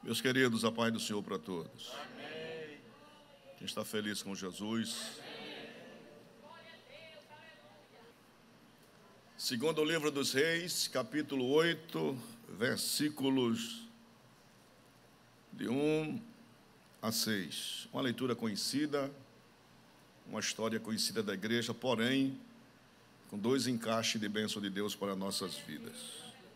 Meus queridos, a paz do Senhor para todos. Amém. Quem está feliz com Jesus? Amém. Segundo o livro dos Reis, capítulo 8, versículos de 1 a 6. Uma leitura conhecida, uma história conhecida da igreja, porém, com dois encaixes de bênção de Deus para nossas vidas.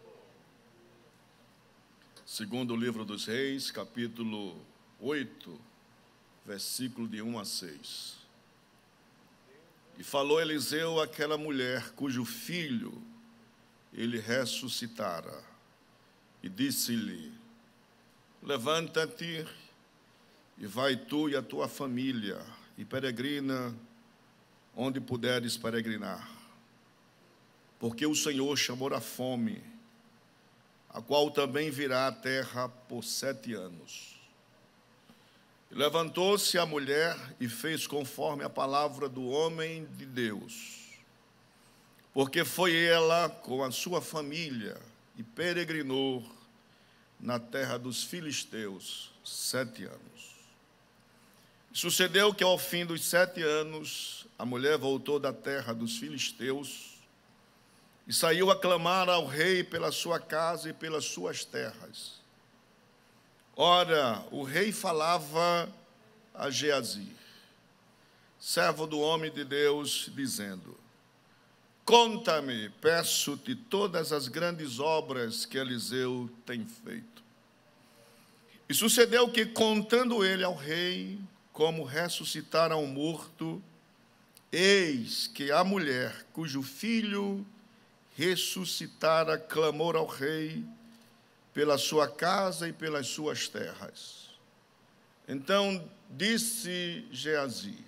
Segundo o livro dos Reis, capítulo 8, versículo de 1 a 6. E falou Eliseu àquela mulher cujo filho ele ressuscitara, e disse-lhe: levanta-te e vai tu e a tua família, e peregrina onde puderes peregrinar, porque o Senhor chamou a fome, a qual também virá à terra por 7 anos. E levantou-se a mulher e fez conforme a palavra do homem de Deus, porque foi ela com a sua família e peregrinou na terra dos filisteus 7 anos. E sucedeu que ao fim dos 7 anos, a mulher voltou da terra dos filisteus e saiu a clamar ao rei pela sua casa e pelas suas terras. Ora, o rei falava a Geazi, servo do homem de Deus, dizendo: conta-me, peço-te, todas as grandes obras que Eliseu tem feito. E sucedeu que, contando ele ao rei como ressuscitara um morto, eis que a mulher cujo filho ressuscitara clamou ao rei pela sua casa e pelas suas terras. Então disse Geazi: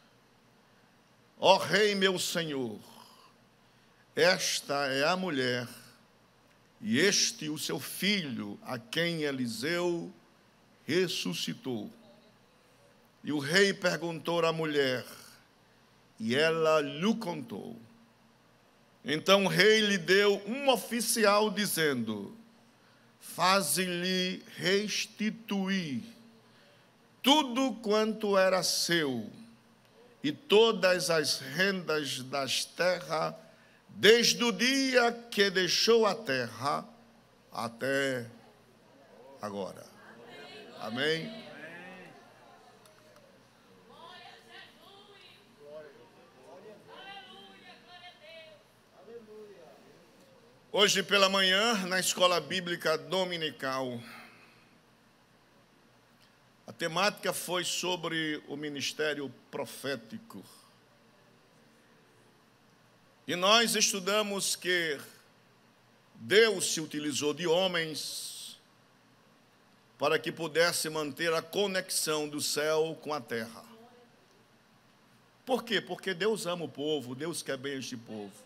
ó rei meu senhor, esta é a mulher e este o seu filho, a quem Eliseu ressuscitou. E o rei perguntou à mulher, e ela lhe contou. Então o rei lhe deu um oficial, dizendo: faze-lhe restituir tudo quanto era seu, e todas as rendas das terras, desde o dia que deixou a terra até agora. Amém? Hoje pela manhã, na escola bíblica dominical, a temática foi sobre o ministério profético. E nós estudamos que Deus se utilizou de homens para que pudesse manter a conexão do céu com a terra. Por quê? Porque Deus ama o povo, Deus quer bem este povo.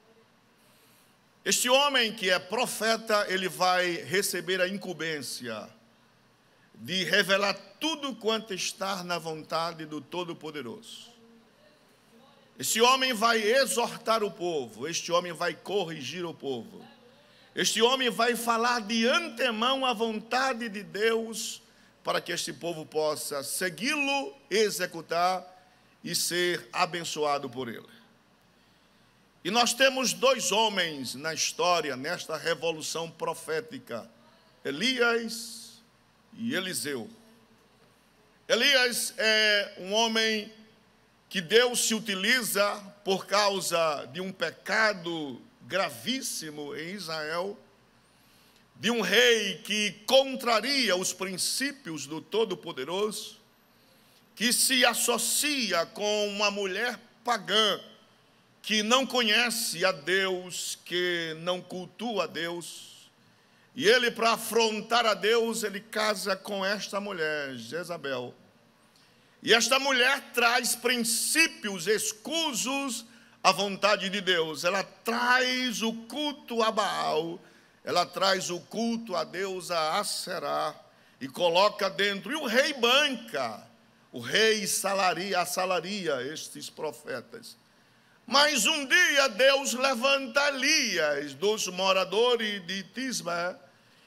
Este homem que é profeta, ele vai receber a incumbência de revelar tudo quanto está na vontade do Todo-Poderoso. Este homem vai exortar o povo, este homem vai corrigir o povo. Este homem vai falar de antemão a vontade de Deus para que este povo possa segui-lo, executar e ser abençoado por ele. E nós temos 2 homens na história, nesta revolução profética: Elias e Eliseu. Elias é um homem que Deus se utiliza por causa de um pecado gravíssimo em Israel, de um rei que contraria os princípios do Todo-Poderoso, que se associa com uma mulher pagã, que não conhece a Deus, que não cultua a Deus, e ele, para afrontar a Deus, ele casa com esta mulher, Jezabel. E esta mulher traz princípios escusos à vontade de Deus. Ela traz o culto a Baal, ela traz o culto a deusa Aserá, e coloca dentro, e o rei banca, o rei assalaria estes profetas. Mas um dia Deus levanta Elias dos moradores de Tisbe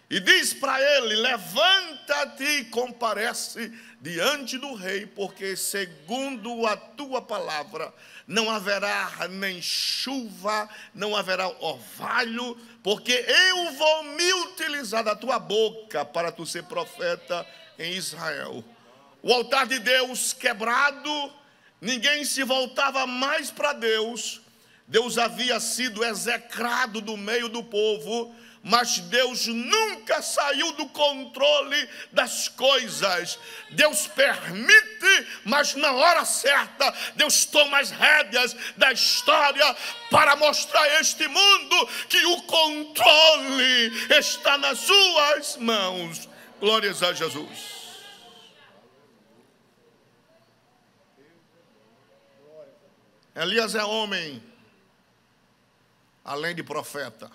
e diz para ele: levanta-te e comparece diante do rei, porque segundo a tua palavra não haverá nem chuva, não haverá orvalho, porque eu vou me utilizar da tua boca para tu ser profeta em Israel. O altar de Deus quebrado, ninguém se voltava mais para Deus. Deus havia sido execrado do meio do povo, mas Deus nunca saiu do controle das coisas. Deus permite, mas na hora certa, Deus toma as rédeas da história para mostrar a este mundo que o controle está nas suas mãos. Glórias a Jesus. Elias é homem, além de profeta.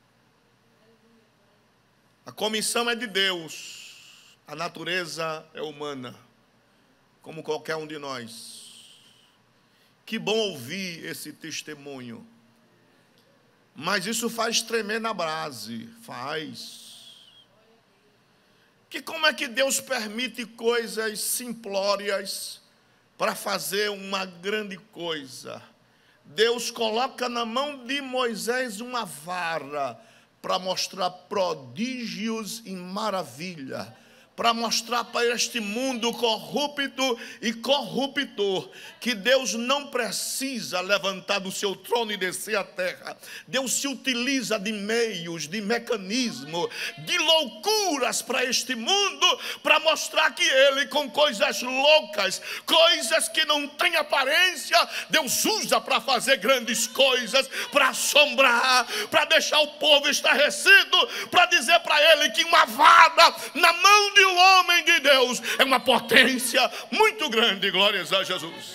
A comissão é de Deus, a natureza é humana, como qualquer um de nós. Que bom ouvir esse testemunho, mas isso faz tremer na base, faz. Que como é que Deus permite coisas simplórias para fazer uma grande coisa? Deus coloca na mão de Moisés uma vara para mostrar prodígios e maravilha, para mostrar para este mundo corrupto e corruptor que Deus não precisa levantar do seu trono e descer à terra. Deus se utiliza de meios, de mecanismos, de loucuras para este mundo, para mostrar que Ele, com coisas loucas, coisas que não têm aparência, Deus usa para fazer grandes coisas, para assombrar, para deixar o povo estarrecido, para dizer para ele que uma vara na mão de um homem de Deus é uma potência muito grande. Glórias a Jesus.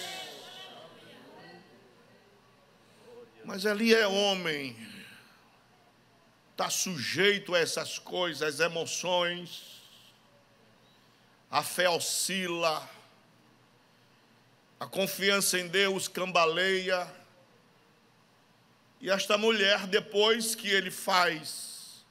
Mas ali é homem, está sujeito a essas coisas, emoções, a fé oscila, a confiança em Deus cambaleia. E esta mulher, depois que ele faz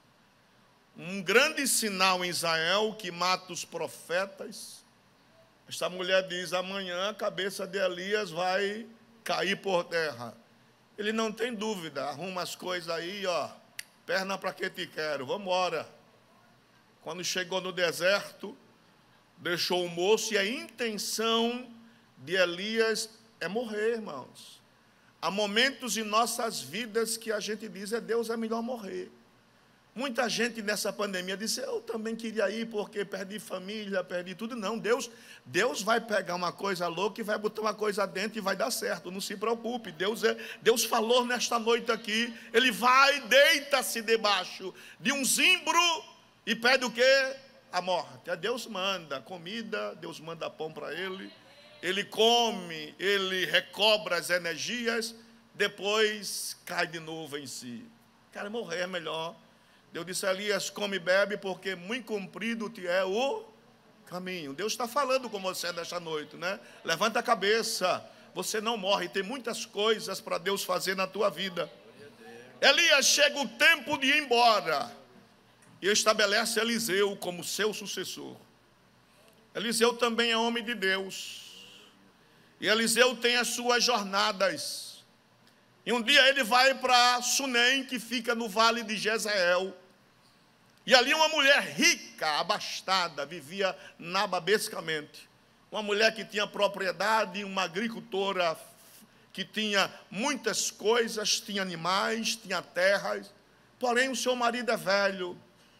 um grande sinal em Israel, que mata os profetas, esta mulher diz: amanhã a cabeça de Elias vai cair por terra. Ele não tem dúvida, arruma as coisas aí, ó, perna para que te quero, vamos embora. Quando chegou no deserto, deixou o moço, e a intenção de Elias é morrer, irmãos. Há momentos em nossas vidas que a gente diz: Deus, é melhor morrer. Muita gente nessa pandemia disse: eu também queria ir porque perdi família, perdi tudo. Não, Deus vai pegar uma coisa louca e vai botar uma coisa dentro e vai dar certo, não se preocupe. Deus falou nesta noite aqui, Ele vai, deita-se debaixo de um zimbro e pede o quê? A morte. Deus manda comida, Deus manda pão para ele, ele come, ele recobra as energias, depois cai de novo em si. Cara, morrer é melhor. Deus disse a Elias: come e bebe, porque muito comprido te é o caminho. Deus está falando com você nesta noite, né? Levanta a cabeça, você não morre, tem muitas coisas para Deus fazer na tua vida. Elias, chega o tempo de ir embora, e estabelece Eliseu como seu sucessor. Eliseu também é homem de Deus, e Eliseu tem as suas jornadas. E um dia ele vai para Sunem, que fica no vale de Jezreel. E ali uma mulher rica, abastada, vivia nababescamente. Uma mulher que tinha propriedade, uma agricultora que tinha muitas coisas, tinha animais, tinha terras. Porém, o seu marido é velho.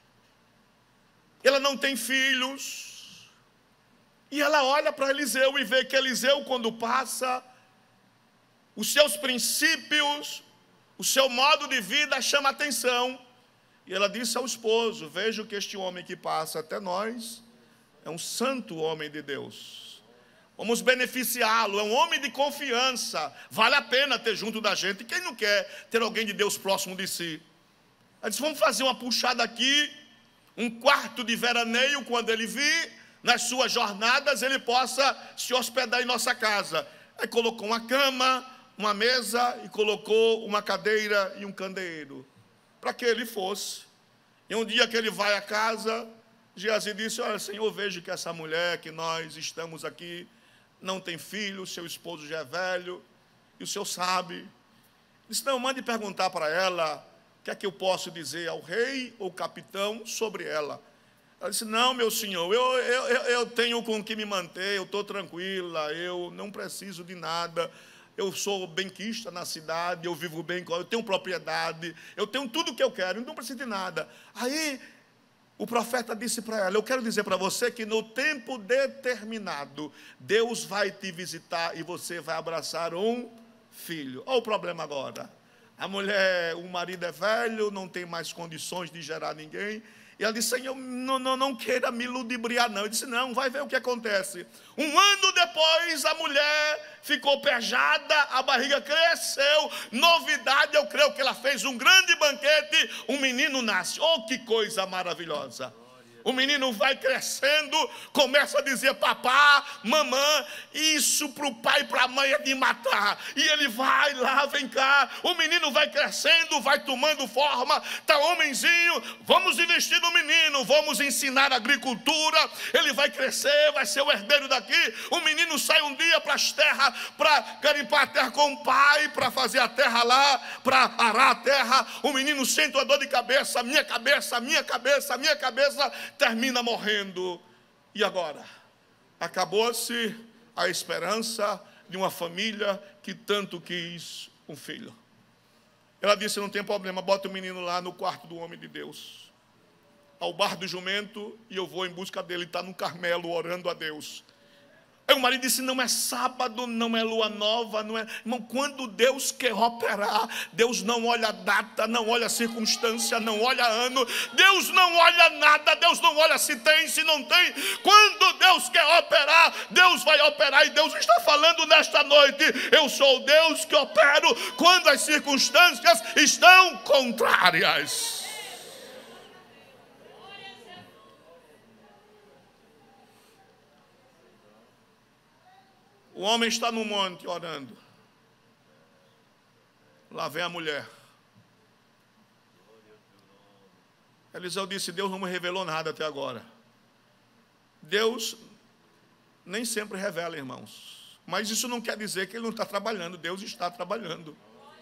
Ela não tem filhos. E ela olha para Eliseu e vê que Eliseu, quando passa, os seus princípios, o seu modo de vida chama atenção. E ela disse ao esposo: vejo que este homem que passa até nós é um santo homem de Deus. Vamos beneficiá-lo, é um homem de confiança. Vale a pena ter junto da gente. Quem não quer ter alguém de Deus próximo de si? Ela disse: vamos fazer uma puxada aqui, um quarto de veraneio, quando ele vir, nas suas jornadas, ele possa se hospedar em nossa casa. Aí colocou uma cama, uma mesa, e colocou uma cadeira e um candeeiro, para que ele fosse. E um dia que ele vai à casa, Geazi disse: olha, Senhor, vejo que essa mulher que nós estamos aqui não tem filho, seu esposo já é velho, e o senhor sabe. Ele disse: não, mande perguntar para ela o que é que eu posso dizer ao rei ou capitão sobre ela. Ela disse: não, meu senhor, eu tenho com que me manter, eu estou tranquila, eu não preciso de nada, eu sou benquista na cidade, eu vivo bem, eu tenho propriedade, eu tenho tudo o que eu quero, eu não preciso de nada. Aí o profeta disse para ela: eu quero dizer para você que no tempo determinado, Deus vai te visitar e você vai abraçar um filho. Olha o problema agora. A mulher, o marido é velho, não tem mais condições de gerar ninguém. E ela disse: Senhor, não queira me ludibriar, não. Ele disse: não, vai ver o que acontece. Um ano depois, a mulher ficou pejada, a barriga cresceu. Novidade, eu creio que ela fez um grande banquete, um menino nasce. Oh, que coisa maravilhosa! O menino vai crescendo, começa a dizer papá, mamã. Isso para o pai e para a mãe é de matar. E ele vai lá, vem cá. O menino vai crescendo, vai tomando forma. Está homenzinho, vamos investir no menino, vamos ensinar agricultura. Ele vai crescer, vai ser o herdeiro daqui. O menino sai um dia para as terras, para garimpar a terra com o pai, para fazer a terra lá, para arar a terra. O menino sente uma dor de cabeça, minha cabeça, minha cabeça, minha cabeça. Termina morrendo. E agora? Acabou-se a esperança de uma família que tanto quis um filho. Ela disse: não tem problema, bota o menino lá no quarto do homem de Deus, ao bar do jumento, e eu vou em busca dele. Está no Carmelo orando a Deus. Aí o marido disse: não é sábado, não é lua nova, não é. Irmão, quando Deus quer operar, Deus não olha a data, não olha a circunstância, não olha ano, Deus não olha nada, Deus não olha se tem, se não tem. Quando Deus quer operar, Deus vai operar. E Deus está falando nesta noite: eu sou o Deus que opero quando as circunstâncias estão contrárias. O homem está no monte orando. Lá vem a mulher. Eliseu disse: Deus não me revelou nada até agora. Deus nem sempre revela, irmãos. Mas isso não quer dizer que Ele não está trabalhando. Deus está trabalhando.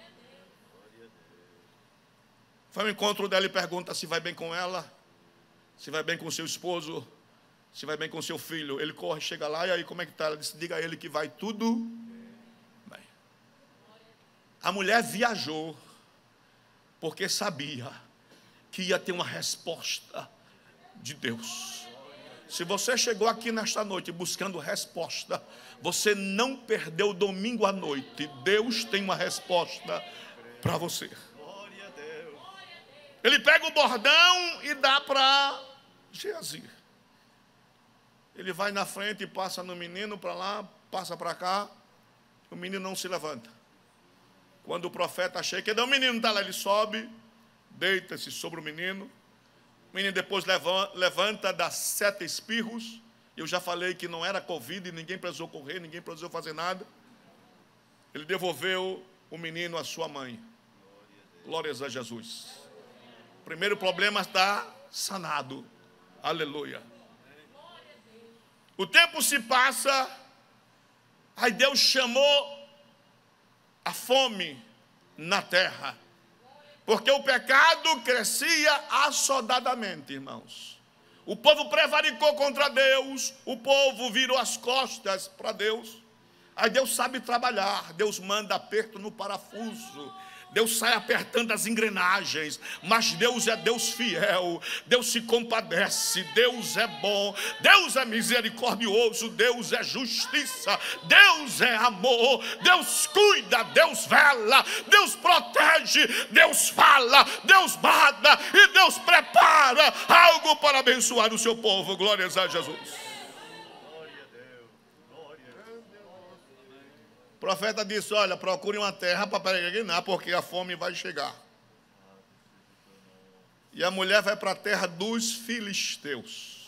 Vai ao encontro dela e pergunta se vai bem com ela, se vai bem com seu esposo, se vai bem com seu filho. Ele corre, chega lá, e aí como é que está? Ela disse: diga a ele que vai tudo bem. A mulher viajou, porque sabia que ia ter uma resposta de Deus. Se você chegou aqui nesta noite buscando resposta, você não perdeu domingo à noite. Deus tem uma resposta para você. Ele pega o bordão e dá para Geazi. Ele vai na frente e passa no menino para lá, passa para cá. O menino não se levanta. Quando o profeta chega, cadê o menino? Está lá, ele sobe, deita-se sobre o menino. O menino depois levanta, dá 7 espirros. Eu já falei que não era Covid, ninguém precisou correr, ninguém precisou fazer nada. Ele devolveu o menino à sua mãe. Glórias a Jesus. O primeiro problema está sanado. Aleluia. O tempo se passa, aí Deus chamou a fome na terra, porque o pecado crescia assodadamente, irmãos. O povo prevaricou contra Deus, o povo virou as costas para Deus. Aí Deus sabe trabalhar, Deus manda aperto no parafuso, Deus sai apertando as engrenagens, mas Deus é Deus fiel, Deus se compadece, Deus é bom, Deus é misericordioso, Deus é justiça, Deus é amor, Deus cuida, Deus vela, Deus protege, Deus fala, Deus manda e Deus prepara algo para abençoar o seu povo. Glórias a Jesus. O profeta disse: olha, procure uma terra para peregrinar, porque a fome vai chegar. E a mulher vai para a terra dos filisteus.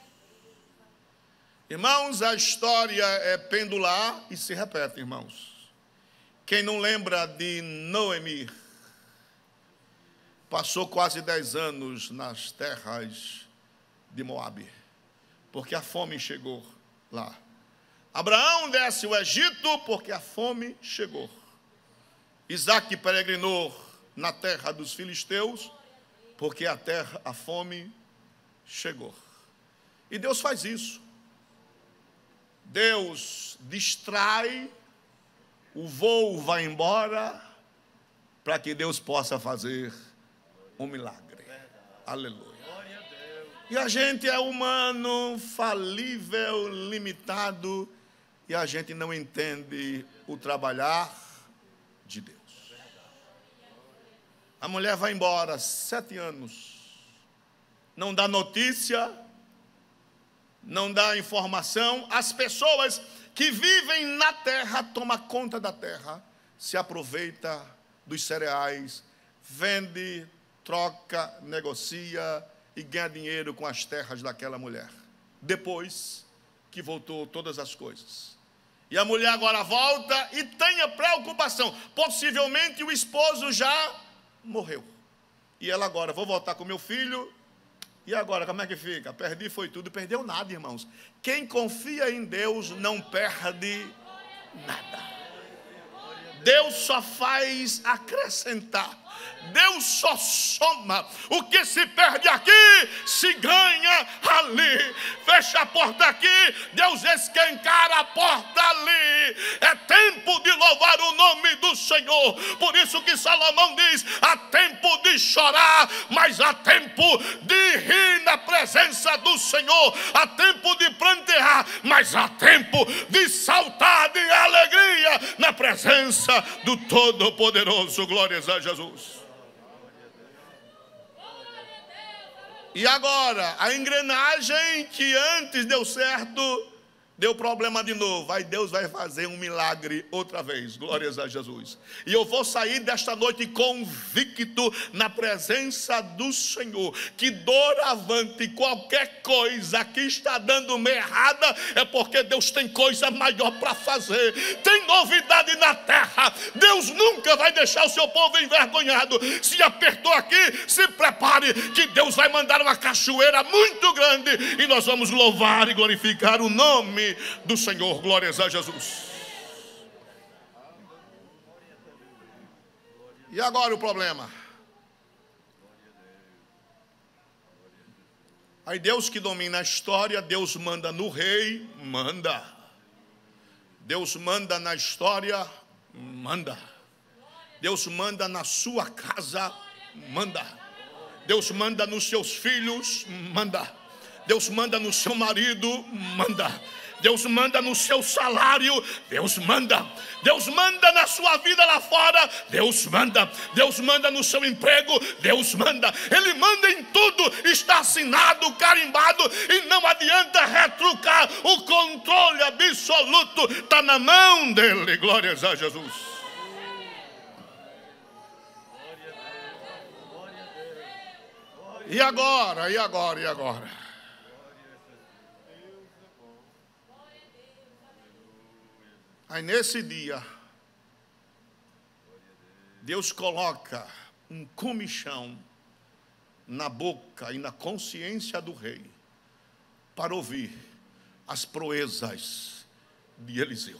Irmãos, a história é pendular e se repete, irmãos. Quem não lembra de Noemi? passou quase 10 anos nas terras de Moabe, porque a fome chegou lá. Abraão desce o Egito porque a fome chegou. Isaque peregrinou na terra dos filisteus porque a fome chegou. E Deus faz isso. Deus distrai, o voo vai embora, para que Deus possa fazer um milagre. Aleluia. E a gente é humano, falível, limitado, e a gente não entende o trabalhar de Deus. A mulher vai embora, 7 anos, não dá notícia, não dá informação. As pessoas que vivem na terra, tomam conta da terra, se aproveita dos cereais, vende, troca, negocia e ganha dinheiro com as terras daquela mulher. Depois que voltou todas as coisas. E a mulher agora volta e tem a preocupação. Possivelmente o esposo já morreu. E ela agora, vou voltar com meu filho. E agora, como é que fica? Perdi foi tudo. Perdeu nada, irmãos. Quem confia em Deus não perde nada. Deus só faz acrescentar. Deus só soma. O que se perde aqui, se ganha ali. Fecha a porta aqui, Deus escancara a porta ali. É tempo de louvar o nome do Senhor. Por isso que Salomão diz: há tempo de chorar, mas há tempo de rir na presença do Senhor. Há tempo de prantear, mas há tempo de saltar de alegria na presença do Todo-Poderoso. Glórias a Jesus. E agora, a engrenagem que antes deu certo, deu problema de novo. Aí Deus vai fazer um milagre outra vez. Glórias a Jesus. E eu vou sair desta noite convicto na presença do Senhor, que doravante qualquer coisa que está dando uma errada, é porque Deus tem coisa maior para fazer. Tem novidade na terra. Deus nunca vai deixar o seu povo envergonhado. Se apertou aqui, se prepare, que Deus vai mandar uma cachoeira muito grande e nós vamos louvar e glorificar o nome do Senhor. Glórias a Jesus. E agora o problema. Aí Deus que domina a história, Deus manda no rei, manda. Deus manda na história, manda. Deus manda na sua casa, manda. Deus manda nos seus filhos, manda. Deus manda no seu marido, manda. Deus manda no seu salário, Deus manda. Deus manda na sua vida lá fora, Deus manda. Deus manda no seu emprego, Deus manda. Ele manda em tudo, está assinado, carimbado, e não adianta retrucar. O controle absoluto está na mão dele. Glórias a Jesus. E agora, e agora, e agora? Aí nesse dia, Deus coloca um comichão na boca e na consciência do rei para ouvir as proezas de Eliseu.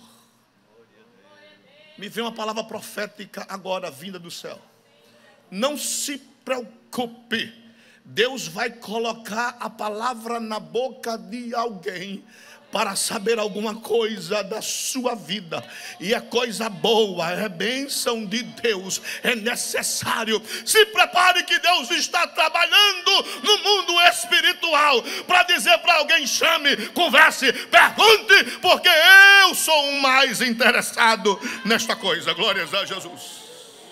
Me veio uma palavra profética agora vinda do céu. Não se preocupe, Deus vai colocar a palavra na boca de alguém para saber alguma coisa da sua vida, e é coisa boa, é bênção de Deus, é necessário. Se prepare que Deus está trabalhando no mundo espiritual, para dizer para alguém: chame, converse, pergunte, porque eu sou o mais interessado nesta coisa. Glórias a Jesus.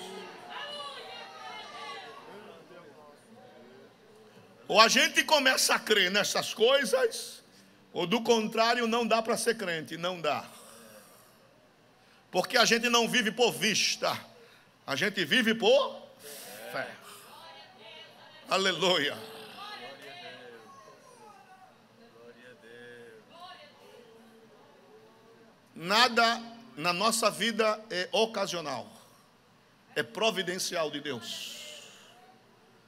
Ou a gente começa a crer nessas coisas, ou do contrário, não dá para ser crente, não dá. Porque a gente não vive por vista, a gente vive por fé. Aleluia. Nada na nossa vida é ocasional, é providencial de Deus.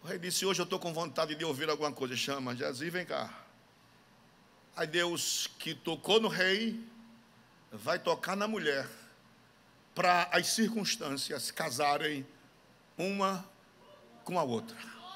O rei disse: hoje eu estou com vontade de ouvir alguma coisa. Chama Geazi, vem cá. Aí Deus, que tocou no rei, vai tocar na mulher, para as circunstâncias casarem uma com a outra.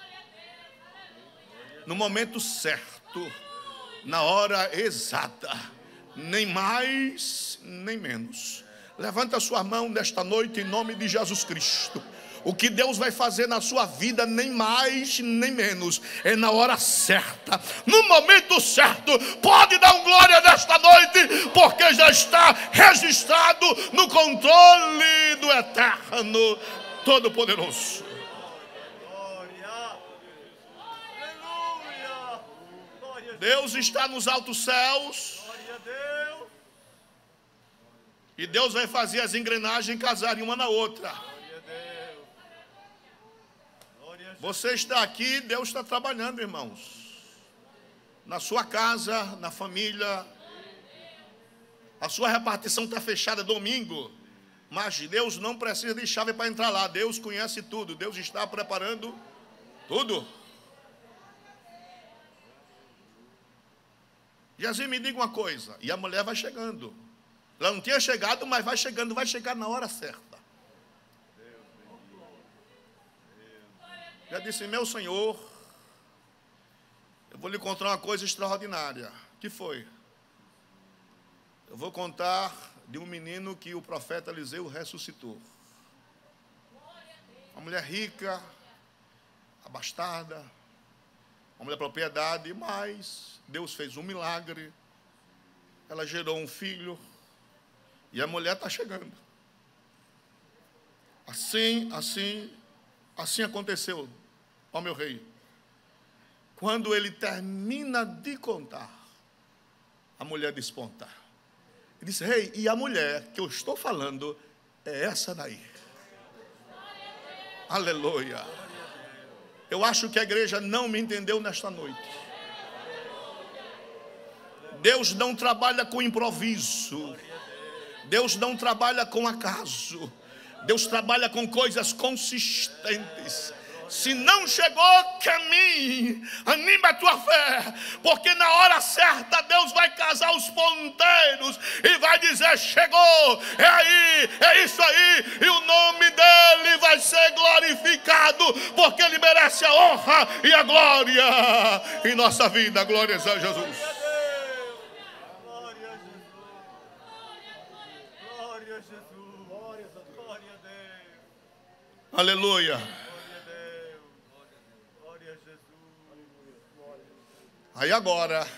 No momento certo, na hora exata, nem mais, nem menos. Levanta a sua mão nesta noite em nome de Jesus Cristo. O que Deus vai fazer na sua vida, nem mais, nem menos, é na hora certa, no momento certo. Pode dar um glória nesta noite, porque já está registrado no controle do Eterno Todo-Poderoso. Deus está nos altos céus, e Deus vai fazer as engrenagens casarem uma na outra. Você está aqui, Deus está trabalhando, irmãos. Na sua casa, na família. A sua repartição está fechada domingo, mas Deus não precisa de chave para entrar lá. Deus conhece tudo, Deus está preparando tudo. Geazi, me diga uma coisa. E a mulher vai chegando. Ela não tinha chegado, mas vai chegando, vai chegar na hora certa. Já disse: meu Senhor, eu vou lhe contar uma coisa extraordinária. O que foi? Eu vou contar de um menino que o profeta Eliseu ressuscitou. Uma mulher rica, abastada, uma mulher propriedade, mas Deus fez um milagre. Ela gerou um filho e a mulher está chegando. Assim aconteceu, ó meu rei. Quando ele termina de contar, a mulher desponta. Ele disse: rei, e a mulher que eu estou falando é essa daí. Aleluia. Eu acho que a igreja não me entendeu nesta noite. Deus não trabalha com improviso. Deus não trabalha com acaso. Deus trabalha com coisas consistentes. Se não chegou, caminhe, anima a tua fé, porque na hora certa Deus vai casar os ponteiros e vai dizer: chegou, é aí, é isso aí, e o nome dele vai ser glorificado, porque ele merece a honra e a glória em nossa vida. Glórias a Jesus. Aleluia. Aí agora,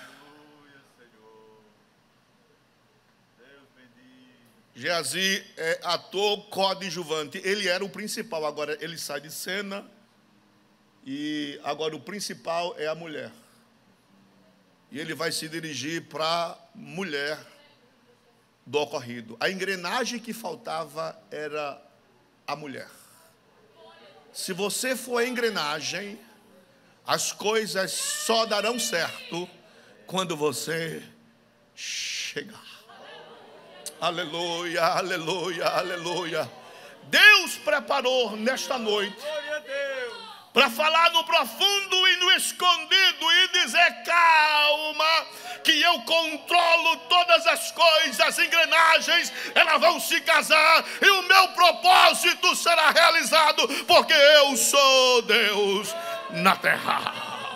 Geazi é ator coadjuvante. Ele era o principal, agora ele sai de cena. E agora o principal é a mulher. E ele vai se dirigir para a mulher do ocorrido. A engrenagem que faltava era a mulher. Se você for a engrenagem, as coisas só darão certo quando você chegar. Aleluia, aleluia, aleluia. Deus preparou nesta noite para falar no profundo e no escondido e dizer: calma, que eu controlo todas as coisas, as engrenagens, elas vão se casar e o meu propósito será realizado, porque eu sou Deus na terra.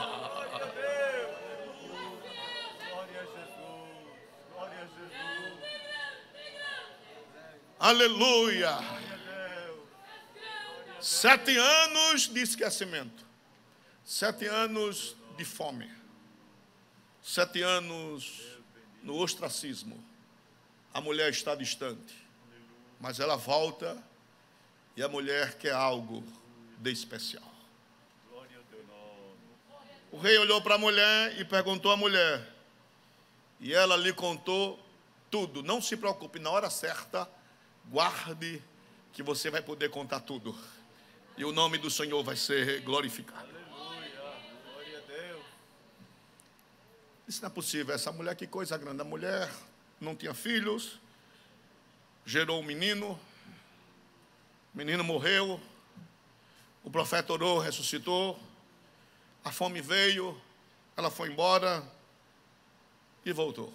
Aleluia. 7 anos de esquecimento, 7 anos de fome, 7 anos no ostracismo. A mulher está distante, mas ela volta e a mulher quer algo de especial. O rei olhou para a mulher e perguntou à mulher, e ela lhe contou tudo. Não se preocupe, na hora certa, guarde que você vai poder contar tudo. E o nome do Senhor vai ser glorificado. Aleluia, glória a Deus. Isso não é possível, essa mulher, que coisa grande. A mulher não tinha filhos, gerou um menino, o menino morreu, o profeta orou, ressuscitou, A fome veio, ela foi embora e voltou.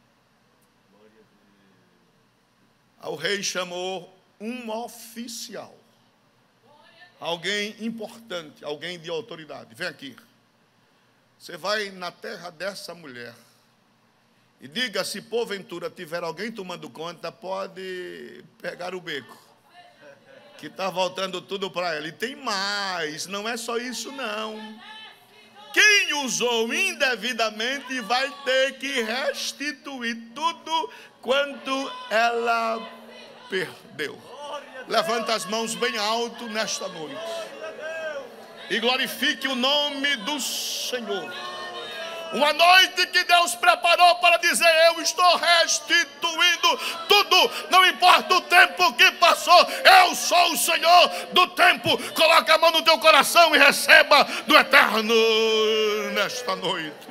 O rei chamou um oficial, alguém importante, alguém de autoridade. Vem aqui. Você vai na terra dessa mulher e diga, se porventura tiver alguém tomando conta, pode pegar o beco, que está voltando tudo para ela. E tem mais, não é só isso não. Quem usou indevidamente vai ter que restituir tudo quanto ela perdeu. Levanta as mãos bem alto nesta noite e glorifique o nome do Senhor. Uma noite que Deus preparou para dizer, eu estou restituindo tudo, não importa o tempo que passou, eu sou o Senhor do tempo. Coloca a mão no teu coração e receba do Eterno nesta noite.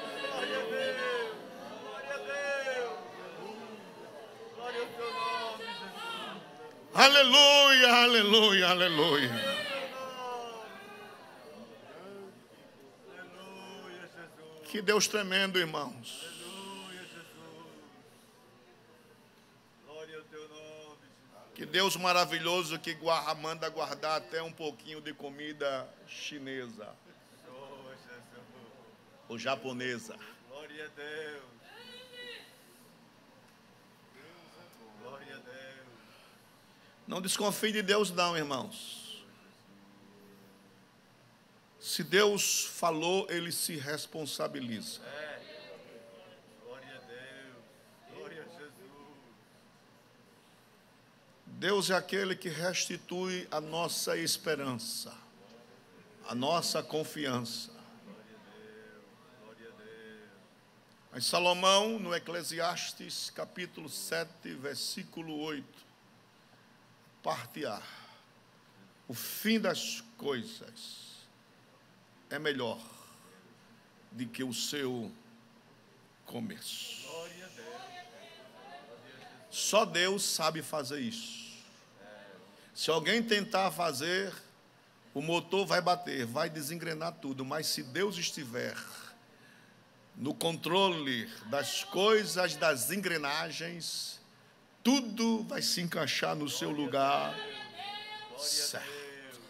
Aleluia, aleluia, aleluia. Que Deus tremendo, irmãos. Que Deus maravilhoso que manda guardar até um pouquinho de comida chinesa ou japonesa. Glória a Deus. Glória a Deus. Não desconfie de Deus não, irmãos. Se Deus falou, Ele se responsabiliza. Glória a Deus. Glória a Jesus. Deus é aquele que restitui a nossa esperança, a nossa confiança. Glória a Deus. Glória a Deus. Mas Salomão, no Eclesiastes, capítulo 7, versículo 8, parte A, o fim das coisas é melhor do que o seu começo. Glória a Deus. Só Deus sabe fazer isso. Se alguém tentar fazer, o motor vai bater, vai desengrenar tudo. Mas se Deus estiver no controle das coisas, das engrenagens, tudo vai se encaixar no seu lugar certo.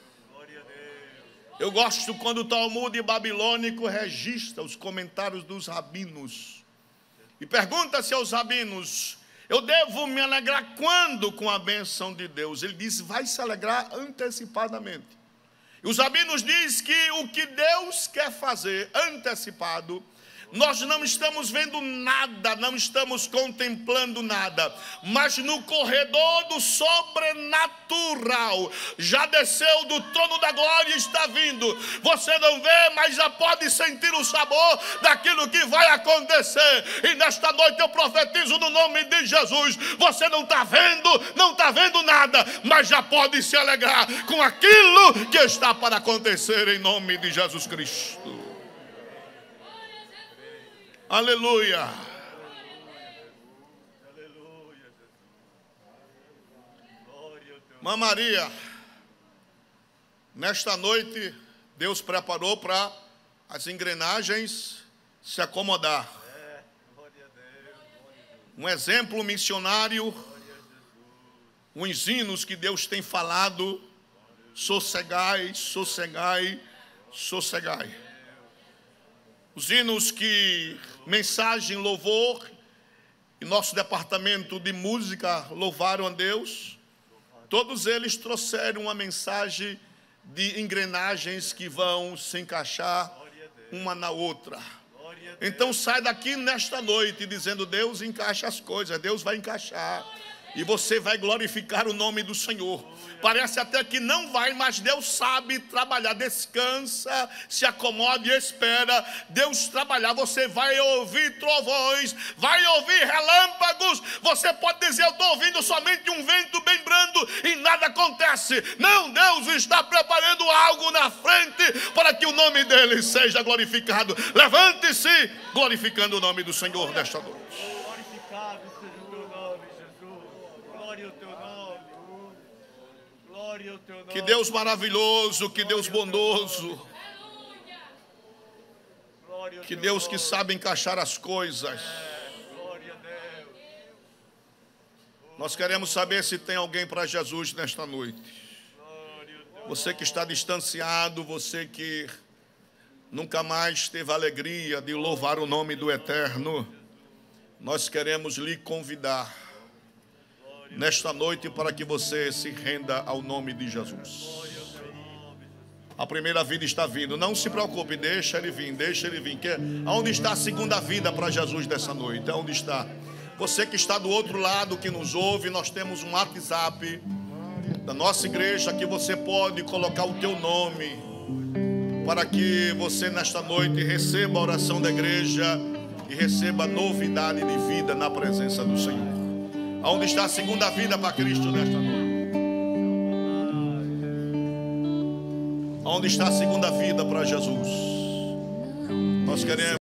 Eu gosto quando o Talmud babilônico registra os comentários dos rabinos e pergunta-se aos rabinos, eu devo me alegrar quando com a bênção de Deus? Ele diz, vai se alegrar antecipadamente. E os rabinos dizem que o que Deus quer fazer antecipado, nós não estamos vendo nada, não estamos contemplando nada, mas no corredor do sobrenatural, já desceu do trono da glória e está vindo. Você não vê, mas já pode sentir o sabor daquilo que vai acontecer. E nesta noite eu profetizo no nome de Jesus. Você não está vendo nada, mas já pode se alegrar com aquilo que está para acontecer em nome de Jesus Cristo. Aleluia. Irmã Maria, nesta noite, Deus preparou para as engrenagens se acomodar. Um exemplo missionário, uns hinos que Deus tem falado, sossegai, sossegai, sossegai. Os hinos que mensagem, louvor, e nosso departamento de música louvaram a Deus, todos eles trouxeram uma mensagem de engrenagens que vão se encaixar uma na outra. Então sai daqui nesta noite dizendo, Deus encaixa as coisas, Deus vai encaixar. E você vai glorificar o nome do Senhor. Parece até que não vai, mas Deus sabe trabalhar. Descansa, se acomode e espera Deus trabalhar. Você vai ouvir trovões, vai ouvir relâmpagos. Você pode dizer, eu estou ouvindo somente um vento bem brando e nada acontece. Não, Deus está preparando algo na frente para que o nome dele seja glorificado. Levante-se, glorificando o nome do Senhor desta noite. Glorificado seja o teu nome, Jesus. Glória ao teu nome. Glória ao teu nome. Que Deus maravilhoso, que Deus bondoso. Glória ao Que teu Deus que nome. sabe encaixar as coisas. Glória a Deus. Nós queremos saber se tem alguém para Jesus nesta noite. Glória ao teu Você que está distanciado, você que nunca mais teve a alegria de louvar o nome do Eterno, nós queremos lhe convidar nesta noite para que você se renda ao nome de Jesus. A primeira vida está vindo. Não se preocupe, deixa ele vir, deixa ele vir. Aonde está a segunda vida para Jesus dessa noite? Aonde está? Você que está do outro lado, que nos ouve, nós temos um WhatsApp da nossa igreja que você pode colocar o teu nome para que você nesta noite receba a oração da igreja e receba novidade de vida na presença do Senhor. Aonde está a segunda vida para Cristo nesta noite? Onde está a segunda vida para Jesus? Nós queremos